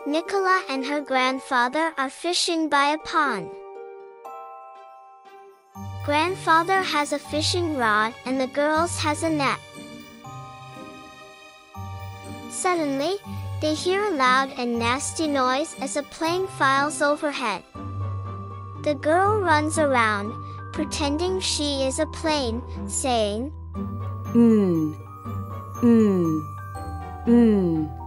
Nicola and her grandfather are fishing by a pond. Grandfather has a fishing rod and the girls has a net. Suddenly, they hear a loud and nasty noise as a plane files overhead. The girl runs around, pretending she is a plane, saying, Mm. Mm. Mm.